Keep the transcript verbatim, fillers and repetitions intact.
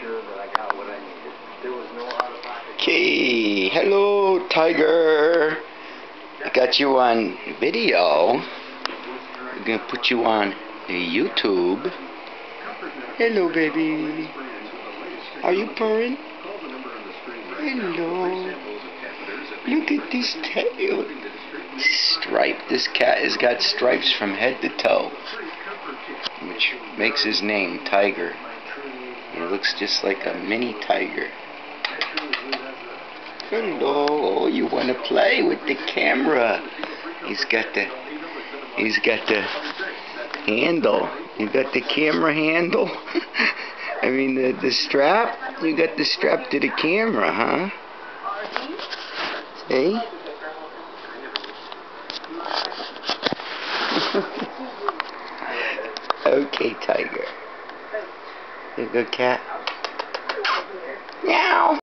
sure that I got what I needed. There was no out-of-pocket. Okay, hello, Tiger. I got you on video. I'm gonna put you on YouTube. Hello, baby. Are you purring? Hello. Look at this tail. Stripe. This cat has got stripes from head to toe, which makes his name Tiger. He looks just like a mini tiger. Hello. You want to play with the camera? He's got the. He's got the handle. You got the camera handle. I mean the the strap. You got the strap to the camera, huh? See? Okay, Tiger. You good cat? Meow.